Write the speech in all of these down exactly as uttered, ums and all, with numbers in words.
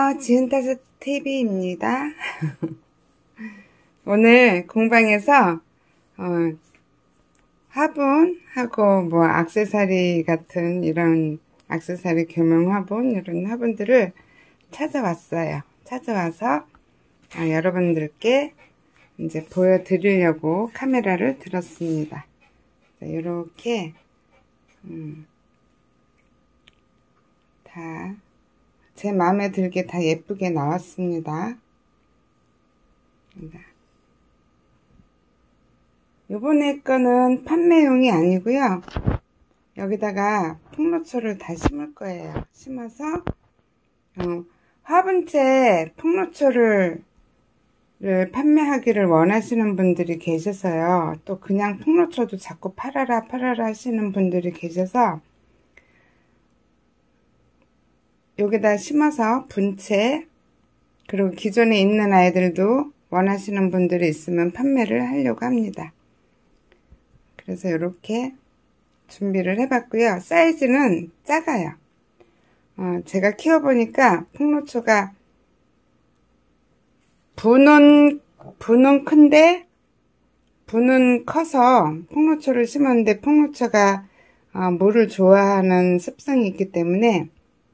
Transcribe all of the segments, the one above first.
안녕하세요. 지은따스 티비입니다. 오늘 공방에서 어, 화분하고 뭐 액세서리 같은 이런 액세서리 교명 화분 이런 화분들을 찾아왔어요. 찾아와서 아, 여러분들께 이제 보여드리려고 카메라를 들었습니다. 이렇게 음, 다 제 마음에 들게 다 예쁘게 나왔습니다. 요번에 거는 판매용이 아니고요. 여기다가 풍로초를 다 심을 거예요. 심어서 어, 화분째 풍로초를 판매하기를 원하시는 분들이 계셔서요. 또 그냥 풍로초도 자꾸 팔아라 팔아라 하시는 분들이 계셔서 여기다 심어서 분채, 그리고 기존에 있는 아이들도 원하시는 분들이 있으면 판매를 하려고 합니다. 그래서 이렇게 준비를 해봤고요. 사이즈는 작아요. 어, 제가 키워보니까 풍로초가 부는, 부는 큰데 부는 커서 풍로초를 심었는데 풍로초가 어, 물을 좋아하는 습성이 있기 때문에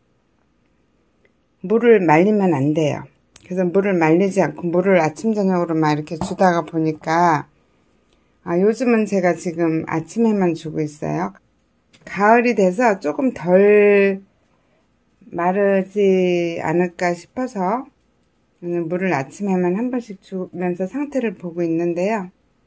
물을 말리면 안 돼요. 그래서 물을 말리지 않고 물을 아침 저녁으로 막 이렇게 주다가 보니까 아, 요즘은 제가 지금 아침에만 주고 있어요. 가을이 돼서 조금 덜 마르지 않을까 싶어서 오늘 물을 아침에만 한 번씩 주면서 상태를 보고 있는데요.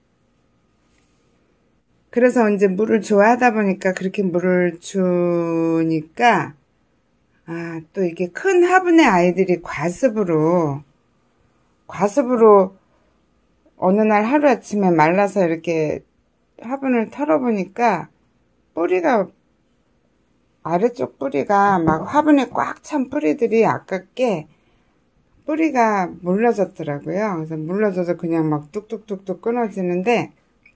그래서 이제 물을 좋아하다 보니까 그렇게 물을 주니까 아, 또 이게 큰 화분의 아이들이 과습으로, 과습으로 어느 날 하루아침에 말라서 이렇게 화분을 털어보니까 뿌리가, 아래쪽 뿌리가 막 화분에 꽉 찬 뿌리들이 아깝게 뿌리가 물러졌더라고요. 그래서 물러져서 그냥 막 뚝뚝뚝뚝 끊어지는데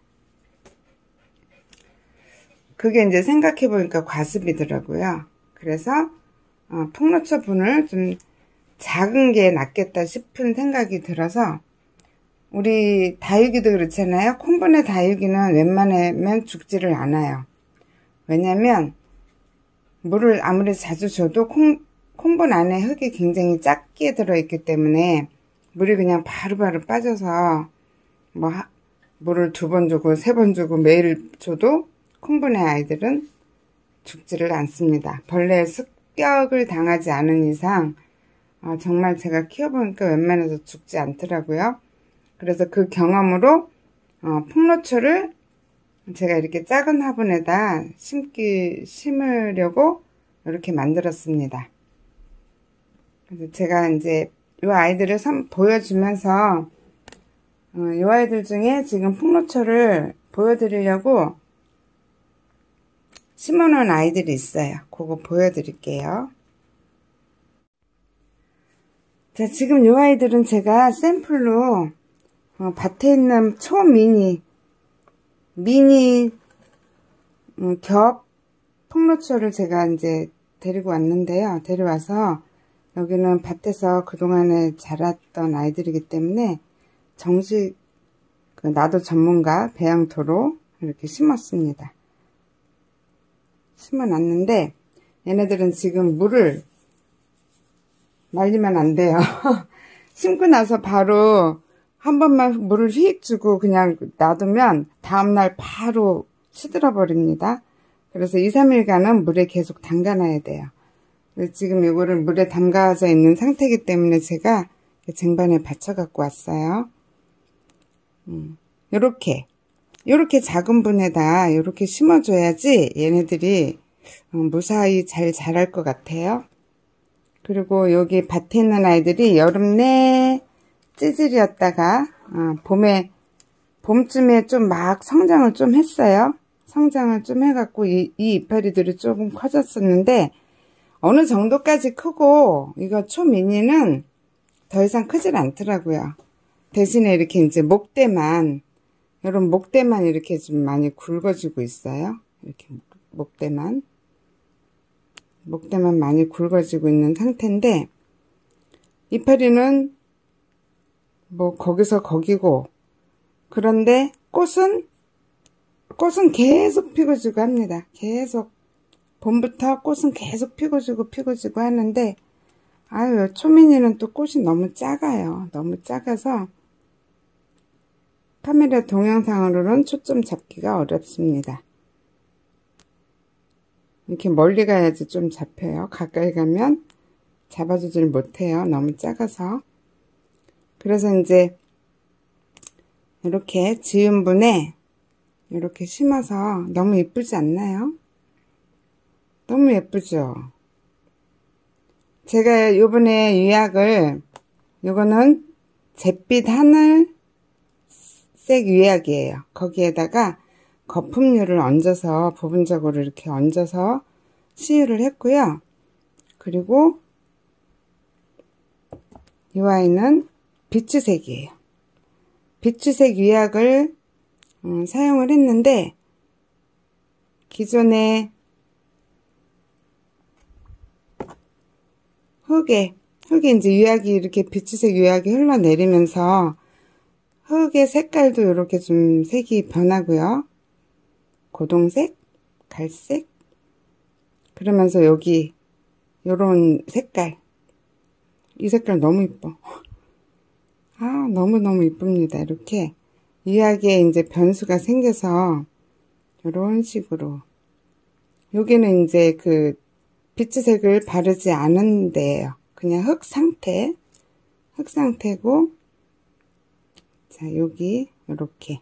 그게 이제 생각해보니까 과습이더라고요. 그래서 어, 풍로초 분을 좀 작은 게 낫겠다 싶은 생각이 들어서 우리 다육이도 그렇잖아요. 콩분의 다육이는 웬만하면 죽지를 않아요. 왜냐면 물을 아무리 자주 줘도 콩, 콩분 안에 흙이 굉장히 작게 들어있기 때문에 물이 그냥 바로바로 빠져서 뭐 하, 물을 두 번 주고 세 번 주고 매일 줘도 콩분의 아이들은 죽지를 않습니다. 벌레의 습 습격을 당하지 않은 이상 어, 정말 제가 키워보니까 웬만해서 죽지 않더라고요. 그래서 그 경험으로 어, 풍로초를 제가 이렇게 작은 화분에다 심기 심으려고 이렇게 만들었습니다. 그래서 제가 이제 이 아이들을 선, 보여주면서 어, 이 아이들 중에 지금 풍로초를 보여드리려고 심어놓은 아이들이 있어요. 그거 보여드릴게요. 자, 지금 이 아이들은 제가 샘플로 어, 밭에 있는 초미니 미니 음, 겹 풍로초를 제가 이제 데리고 왔는데요. 데려와서 여기는 밭에서 그동안에 자랐던 아이들이기 때문에 정식 그 나도 전문가 배양토로 이렇게 심었습니다. 심어놨는데 얘네들은 지금 물을 말리면 안 돼요. 심고 나서 바로 한 번만 물을 휙 주고 그냥 놔두면 다음날 바로 시들어 버립니다. 그래서 이, 삼 일간은 물에 계속 담가놔야 돼요. 지금 이거를 물에 담가져 있는 상태이기 때문에 제가 쟁반에 받쳐 갖고 왔어요. 음, 요렇게 요렇게 작은 분에다 요렇게 심어줘야지 얘네들이 무사히 잘 자랄 것 같아요. 그리고 여기 밭에 있는 아이들이 여름 내 찌질이었다가 어, 봄에 봄쯤에 좀 막 성장을 좀 했어요. 성장을 좀 해갖고 이, 이 이파리들이 조금 커졌었는데 어느 정도까지 크고 이거 초미니는 더 이상 크질 않더라고요. 대신에 이렇게 이제 목대만 이런 목대만 이렇게 좀 많이 굵어지고 있어요. 이렇게 목대만 목대만 많이 굵어지고 있는 상태인데 이파리는 뭐 거기서 거기고, 그런데 꽃은 꽃은 계속 피고지고 합니다. 계속 봄부터 꽃은 계속 피고지고 피고지고 하는데, 아유, 초미니는 또 꽃이 너무 작아요. 너무 작아서 카메라 동영상으로는 초점 잡기가 어렵습니다. 이렇게 멀리 가야지 좀 잡혀요. 가까이 가면 잡아주질 못해요. 너무 작아서. 그래서 이제 이렇게 지은 분에 이렇게 심어서 너무 예쁘지 않나요? 너무 예쁘죠? 제가 요번에 유약을, 요거는 잿빛 하늘색 유약이에요. 거기에다가 거품류를 얹어서 부분적으로 이렇게 얹어서 시유를 했고요. 그리고 이 아이는 비추색이에요. 비추색 유약을 음, 사용을 했는데, 기존에 흙에 흙에 이제 유약이 이렇게 비추색 유약이 흘러내리면서 흙의 색깔도 이렇게 좀 색이 변하고요. 고동색, 갈색, 그러면서 여기 요런 색깔, 이 색깔 너무 이뻐. 아, 너무너무 이쁩니다. 이렇게 유약에 이제 변수가 생겨서 이런 식으로, 여기는 이제 그 비추색을 바르지 않은 데예요. 그냥 흙 상태, 흙 상태고, 자, 여기 이렇게,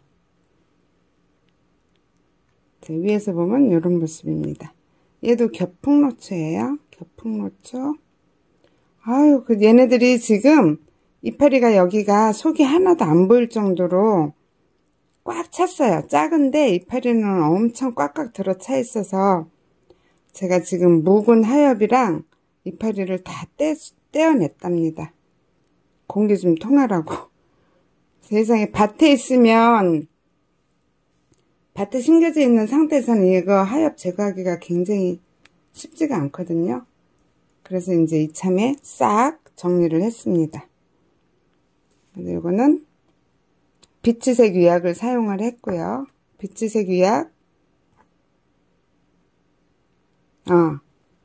자, 위에서 보면 이런 모습입니다. 얘도 겹풍노초예요. 겹풍노초. 아유, 그 얘네들이 지금 이파리가 여기가 속이 하나도 안 보일 정도로 꽉 찼어요. 작은데 이파리는 엄청 꽉꽉 들어차 있어서 제가 지금 묵은 하엽이랑 이파리를 다 떼, 떼어냈답니다. 공기 좀 통하라고. 세상에, 밭에 있으면, 밭에 심겨져 있는 상태에서는 이거 하엽 제거하기가 굉장히 쉽지가 않거든요. 그래서 이제 이참에 싹 정리를 했습니다. 근데 이거는 비추색 유약을 사용을 했고요. 비추색 유약, 어,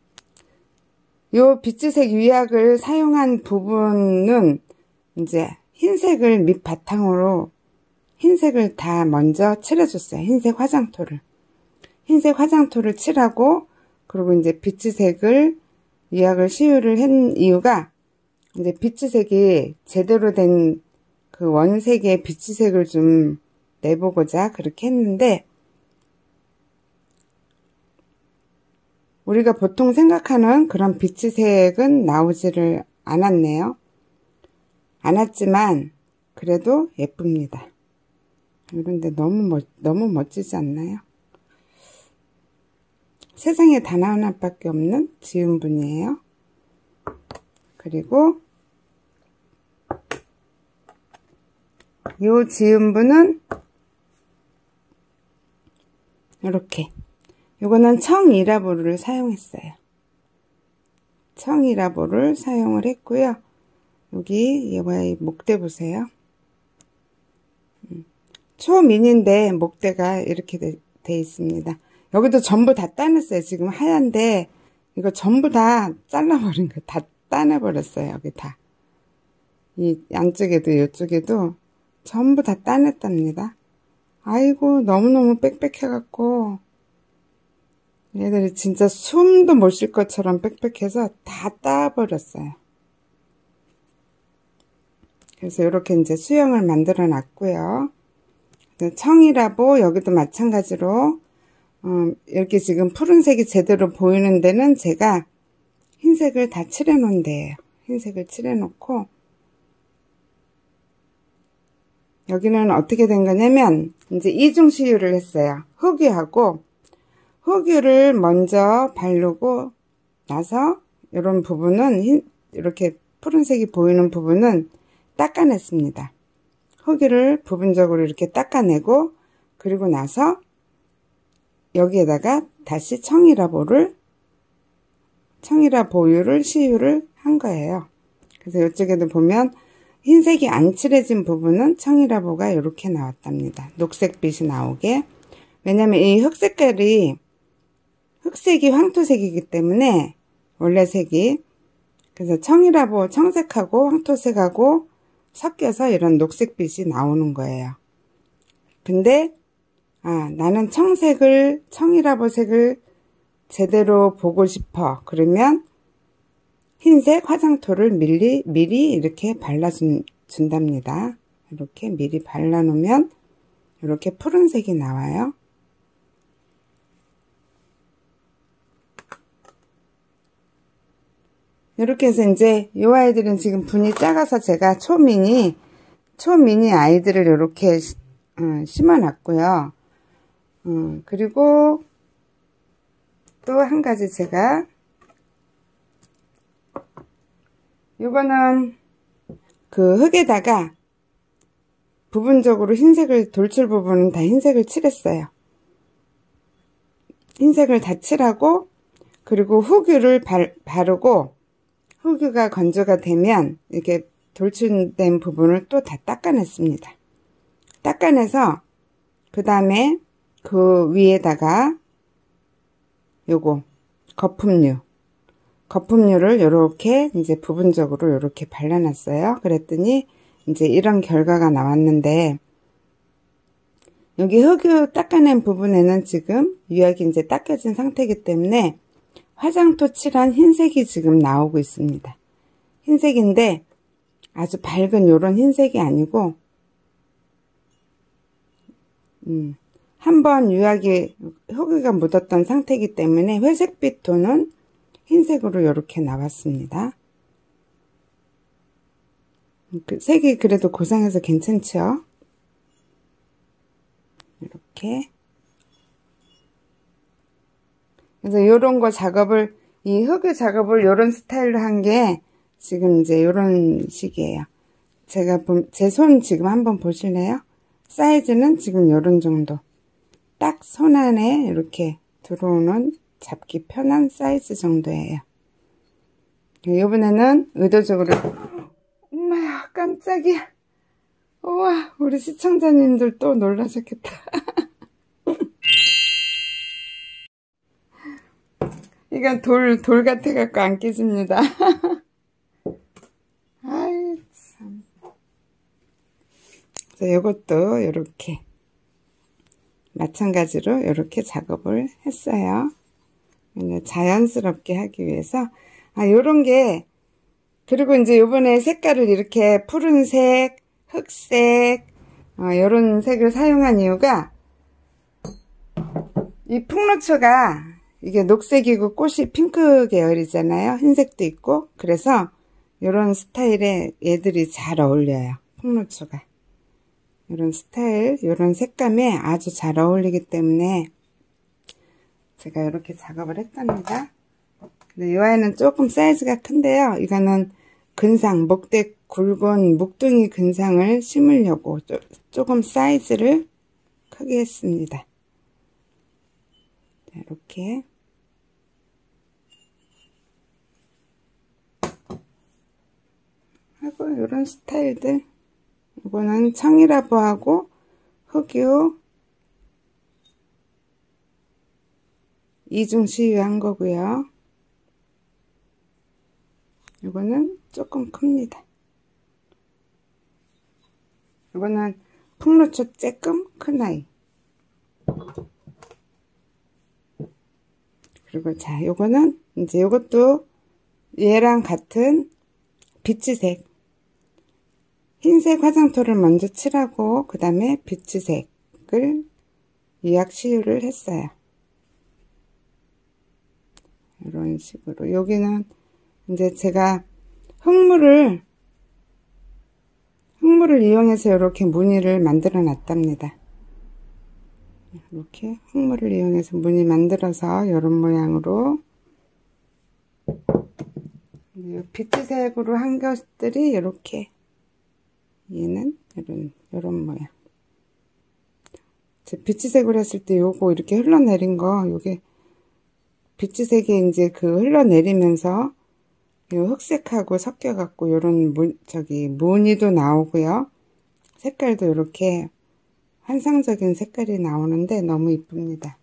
요 비추색 유약을 사용한 부분은 이제 흰색을 밑바탕으로 흰색을 다 먼저 칠해줬어요. 흰색 화장토를. 흰색 화장토를 칠하고, 그리고 이제 비추색을, 유약을 시유를 한 이유가, 이제 비추색이 제대로 된 그 원색의 비추색을 좀 내보고자 그렇게 했는데, 우리가 보통 생각하는 그런 비추색은 나오지를 않았네요. 않았지만 그래도 예쁩니다. 그런데 너무 멋, 너무 멋지지 않나요? 세상에 단 하나밖에 없는 지은 분이에요. 그리고 요 지은 분은 이렇게, 요거는 청이라보를 사용했어요. 청이라보를 사용을 했고요. 여기 얘와의 목대 보세요. 초미니인데 목대가 이렇게 돼, 돼 있습니다. 여기도 전부 다 따냈어요. 지금 하얀데 이거 전부 다 잘라버린 거 다 따내버렸어요. 여기 다. 이 양쪽에도 이쪽에도 전부 다 따냈답니다. 아이고, 너무너무 빽빽해갖고 얘들이 진짜 숨도 못 쉴 것처럼 빽빽해서 다 따버렸어요. 그래서 이렇게 이제 수영을 만들어 놨고요. 청이라보 여기도 마찬가지로 어, 이렇게 지금 푸른색이 제대로 보이는 데는 제가 흰색을 다 칠해 놓은 데예요. 흰색을 칠해 놓고, 여기는 어떻게 된 거냐면 이제 이중 시유를 했어요. 흑유하고, 흑유를 먼저 바르고 나서 이런 부분은 흰, 이렇게 푸른색이 보이는 부분은 닦아냈습니다. 흑유를 부분적으로 이렇게 닦아내고, 그리고 나서 여기에다가 다시 청이라보를 청이라보유를 시유를 한 거예요. 그래서 이쪽에도 보면 흰색이 안 칠해진 부분은 청이라보가 이렇게 나왔답니다. 녹색빛이 나오게. 왜냐면 이 흑색깔이 흑색이 황토색이기 때문에 원래 색이, 그래서 청이라보 청색하고 황토색하고 섞여서 이런 녹색빛이 나오는 거예요. 근데 아 나는 청색을 청이라보색을 제대로 보고 싶어. 그러면 흰색 화장토를 미리, 미리 이렇게 발라준답니다. 이렇게 미리 발라놓으면 이렇게 푸른색이 나와요. 이렇게 해서 이제 이 아이들은 지금 분이 작아서 제가 초미니, 초미니 아이들을 이렇게 어, 심어 놨고요. 어, 그리고 또 한 가지 제가 이거는 그 흙에다가 부분적으로 흰색을, 돌출 부분은 다 흰색을 칠했어요. 흰색을 다 칠하고, 그리고 후규를 발, 바르고, 후규가 건조가 되면 이렇게 돌출된 부분을 또 다 닦아냈습니다. 닦아내서 그 다음에 그 위에다가 요거 거품류 거품류를 요렇게 이제 부분적으로 요렇게 발라놨어요. 그랬더니 이제 이런 결과가 나왔는데, 여기 흙유 닦아낸 부분에는 지금 유약이 이제 닦여진 상태이기 때문에 화장토 칠한 흰색이 지금 나오고 있습니다. 흰색인데 아주 밝은 요런 흰색이 아니고, 음, 한번 유약이 흙유가 묻었던 상태이기 때문에 회색빛 톤은 흰색으로 이렇게 나왔습니다. 그 색이 그래도 고상해서 괜찮죠? 이렇게. 그래서 요런 거 작업을, 이 흙유 작업을 요런 스타일로 한 게 지금 이제 요런 식이에요. 제가 제 손 지금 한번 보실래요? 사이즈는 지금 요런 정도. 딱 손 안에 이렇게 들어오는 잡기 편한 사이즈 정도예요. 이번에는 의도적으로, 엄마야 깜짝이야. 우와, 우리 시청자님들 또 놀라셨겠다. 이건 돌, 돌 같아갖고 안 깨집니다. 아이, 참. 그래서 이것도 이렇게 마찬가지로 이렇게 작업을 했어요. 자연스럽게 하기 위해서. 아, 요런 게, 그리고 이제 요번에 색깔을 이렇게 푸른색, 흑색, 어, 요런 색을 사용한 이유가, 이 풍로초가 이게 녹색이고 꽃이 핑크 계열이잖아요. 흰색도 있고. 그래서 요런 스타일의 얘들이 잘 어울려요. 풍로초가. 요런 스타일, 요런 색감에 아주 잘 어울리기 때문에 제가 이렇게 작업을 했답니다. 근데 이 아이는 조금 사이즈가 큰데요. 이거는 근상, 목대 굵은 묵둥이 근상을 심으려고 조금 사이즈를 크게 했습니다. 자, 이렇게. 하고, 이런 스타일들. 이거는 청이라보하고 흙유 이중 시유한 거고요. 이거는 조금 큽니다. 이거는 풍로초 쬐끔 큰 아이. 그리고 자, 요거는 이제 요것도 얘랑 같은 비치색. 흰색 화장토를 먼저 칠하고 그 다음에 비치색을 유약 시유를 했어요. 이런 식으로. 여기는 이제 제가 흙물을 흙물을 이용해서 이렇게 무늬를 만들어 놨답니다. 이렇게 흙물을 이용해서 무늬 만들어서 이런 모양으로 비트색으로 한 것들이 이렇게, 얘는 이런 이런 모양. 제 비트색으로 했을 때 요거 이렇게 흘러내린 거, 요게 비트색이 이제 그 흘러내리면서 이 흑색하고 섞여갖고 요런 무, 저기 무늬도 나오고요. 색깔도 이렇게 환상적인 색깔이 나오는데 너무 이쁩니다.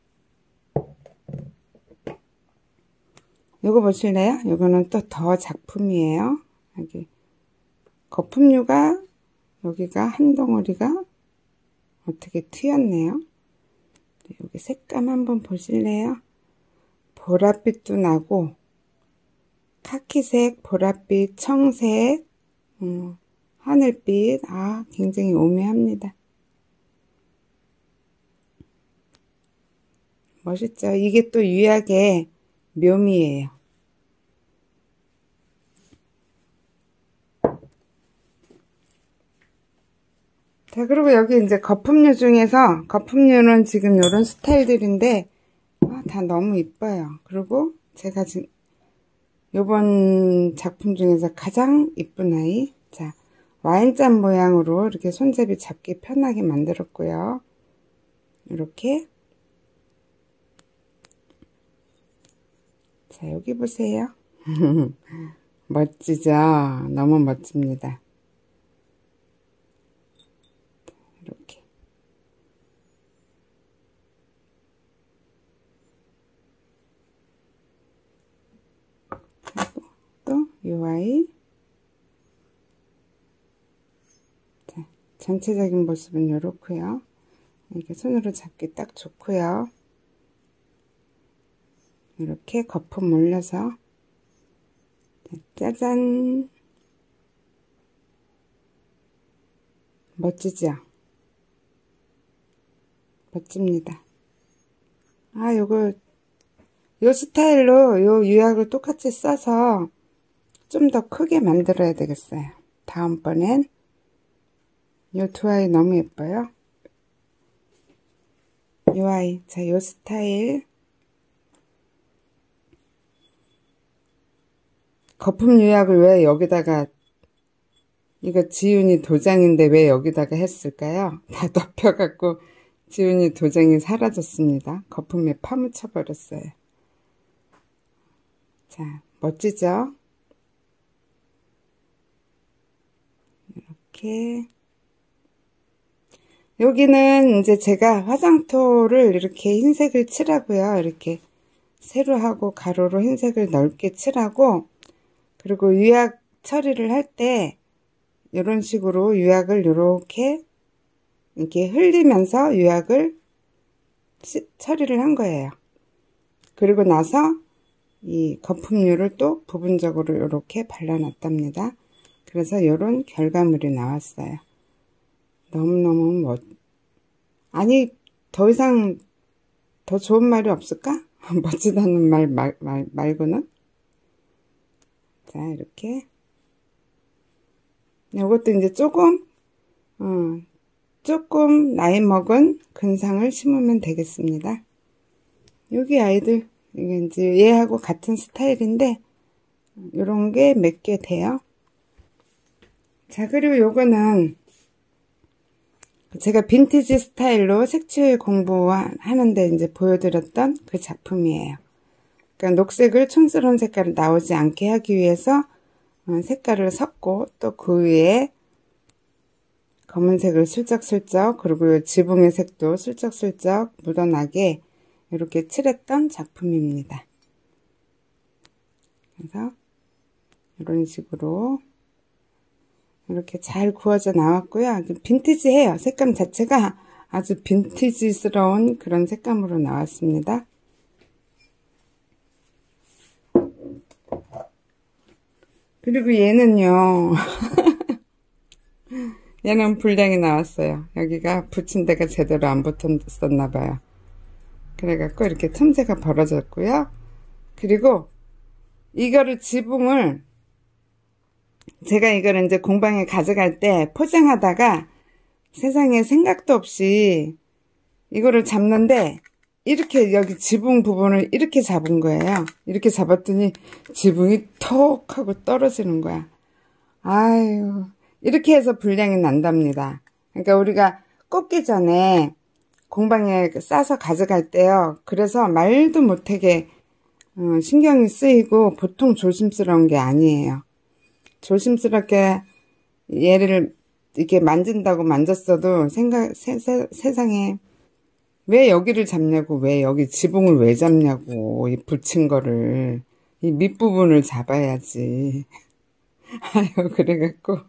요거 보실래요? 요거는 또 더 작품이에요. 여기 거품류가 여기가 한 덩어리가 어떻게 튀었네요. 여기 색감 한번 보실래요? 보랏빛도 나고 카키색, 보랏빛, 청색, 음, 하늘빛, 아 굉장히 오묘합니다. 멋있죠? 이게 또 유약의 묘미예요. 자, 그리고 여기 이제 거품류 중에서 거품류는 지금 이런 스타일들인데 아, 다 너무 이뻐요. 그리고 제가 지금 요번 작품 중에서 가장 이쁜 아이, 자 와인잔 모양으로 이렇게 손잡이 잡기 편하게 만들었고요. 이렇게 자 여기 보세요. 멋지죠? 너무 멋집니다. 이렇게 그리고 또 이 아이 자, 전체적인 모습은 이렇고요. 이렇게 손으로 잡기 딱 좋고요. 이렇게 거품 올려서 짜잔 멋지죠? 멋집니다. 아 요거 요 스타일로 요 유약을 똑같이 써서 좀 더 크게 만들어야 되겠어요. 다음번엔 요 두 아이 너무 예뻐요. 요 아이 자 요 스타일 거품 유약을 왜 여기다가 이거 지훈이 도장인데 왜 여기다가 했을까요? 다 덮여갖고 지훈이 도장이 사라졌습니다. 거품에 파묻혀 버렸어요. 자 멋지죠? 이렇게 여기는 이제 제가 화장토를 이렇게 흰색을 칠하고요. 이렇게 세로하고 가로로 흰색을 넓게 칠하고 그리고 유약 처리를 할 때 이런 식으로 유약을 이렇게 이렇게 흘리면서 유약을 시, 처리를 한 거예요. 그리고 나서 이 거품류를 또 부분적으로 이렇게 발라놨답니다. 그래서 이런 결과물이 나왔어요. 너무너무 멋 아니 더 이상 더 좋은 말이 없을까? 멋지다는 말, 말, 말 말고는 자 이렇게 이것도 이제 조금 어, 조금 나이 먹은 근상을 심으면 되겠습니다. 여기 아이들 이게 이제 얘하고 같은 스타일인데 이런 게 몇 개 돼요. 자 그리고 요거는 제가 빈티지 스타일로 색칠 공부하는데 이제 보여드렸던 그 작품이에요. 그러니까 녹색을 촌스러운 색깔을 나오지 않게 하기 위해서 색깔을 섞고 또 그 위에 검은색을 슬쩍슬쩍 그리고 지붕의 색도 슬쩍슬쩍 묻어나게 이렇게 칠했던 작품입니다. 그래서 이런 식으로 이렇게 잘 구워져 나왔고요. 빈티지해요. 색감 자체가 아주 빈티지스러운 그런 색감으로 나왔습니다. 그리고 얘는요. 얘는 불량이 나왔어요. 여기가 붙인 데가 제대로 안 붙었었나 봐요. 그래갖고 이렇게 틈새가 벌어졌고요. 그리고 이거를 지붕을 제가 이거를 이제 공방에 가져갈 때 포장하다가 세상에 생각도 없이 이거를 잡는데 이렇게 여기 지붕 부분을 이렇게 잡은 거예요. 이렇게 잡았더니 지붕이 톡 하고 떨어지는 거야. 아유, 이렇게 해서 불량이 난답니다. 그러니까 우리가 꽂기 전에 공방에 싸서 가져갈 때요. 그래서 말도 못하게 어, 신경이 쓰이고 보통 조심스러운 게 아니에요. 조심스럽게 얘를 이렇게 만진다고 만졌어도 생각, 세, 세, 세상에 왜 여기를 잡냐고, 왜 여기 지붕을 왜 잡냐고, 이 붙인 거를, 이 밑부분을 잡아야지. 아유, 그래갖고.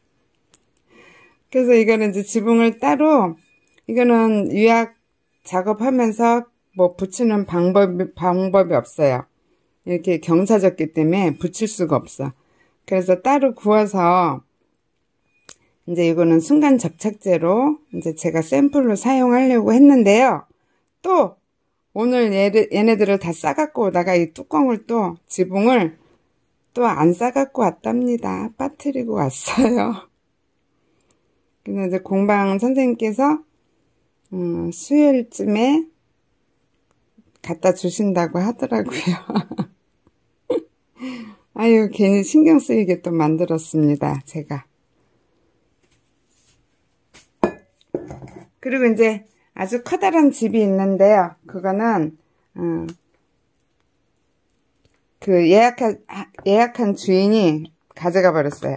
그래서 이거는 이제 지붕을 따로, 이거는 유약 작업하면서 뭐 붙이는 방법이, 방법이 없어요. 이렇게 경사졌기 때문에 붙일 수가 없어. 그래서 따로 구워서, 이제 이거는 순간 접착제로 이제 제가 샘플로 사용하려고 했는데요. 또 오늘 얘를, 얘네들을 다 싸갖고 오다가 이 뚜껑을 또 지붕을 또 안 싸갖고 왔답니다. 빠뜨리고 왔어요. 그래서 이제 공방 선생님께서 음, 수요일쯤에 갖다 주신다고 하더라고요. 아유, 괜히 신경 쓰이게 또 만들었습니다. 제가. 그리고 이제 아주 커다란 집이 있는데요. 그거는 어, 그 예약한 예약한 주인이 가져가 버렸어요.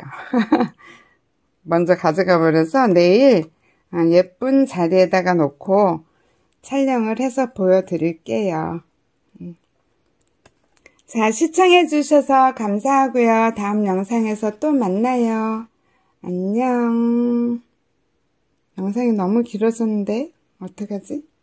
먼저 가져가 버려서 내일 예쁜 자리에다가 놓고 촬영을 해서 보여드릴게요. 자, 시청해 주셔서 감사하고요. 다음 영상에서 또 만나요. 안녕. 영상이 너무 길어졌는데 어떡하지?